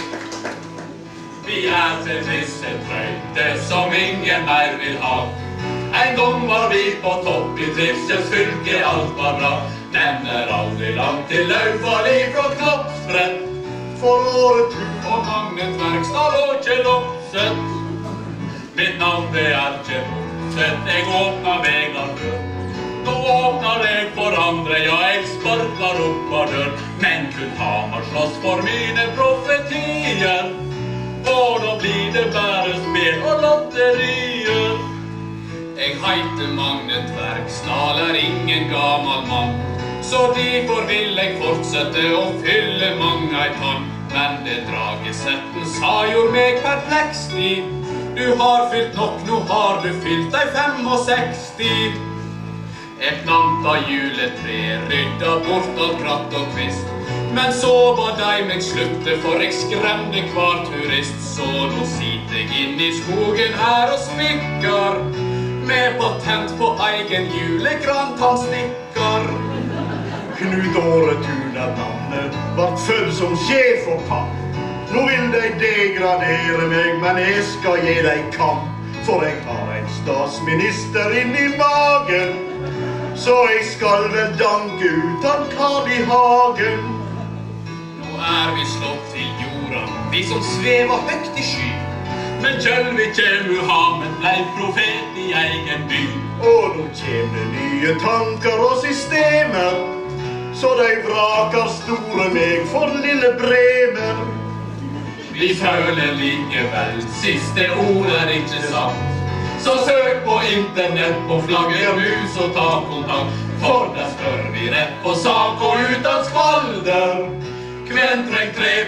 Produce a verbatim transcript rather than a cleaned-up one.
Vi er til visse trøyte som ingen mer vil ha. En gang var vi på topp i trivselsfylke, alt var bra. Nevner aldri langt til Laufali fra Knoppsbrett. For året tu og Magnet Verkstad og Kjell Opseth. Mitt navn det er Kjell Opseth, jeg åpner vegar dør. Nå åpner jeg for andre, ja, jeg sparkar opp av dør. Men kun Hamar slåss for mine profetier. Og da blir det bare spil og lotterier. Jeg heiter Magnet Verkstad, er ingen gammel mann. Så derfor vil jeg fortsette å fylle mange ei tann. Men det dragesetten sa gjorde meg perpleks i. Du har fylt nok, nå har du fylt deg femogseksti. Jeg planta juletre, rydda bort alt kratt og kvist. Men så var de meg slutte, for jeg skremte hver turist. Så nå sitter jeg inn i skogen her og smikker, med patent på egen julegran tannstikker. Knut Åre Tuner navnet, vart født som sjef og papp. Nå vil de degradere meg, men jeg skal gi deg kamp. For jeg har en statsminister inn i magen, så jeg skal vel danke ut han Carl I Hagen. Nå er vi slått til jorda, vi som svever høgt I sky. Men Kjølvi kjem Muhammed blei profet I egen by. Og nå kjem det nye tanker og systemer, så de vrakar store meg for lille Bremer. Vi føler likevel, siste ord er ikke sant. Så søk på internett på flaggermus og ta kontakt. For der spør vi rett på sak og uten skvalder. Hvem treng tre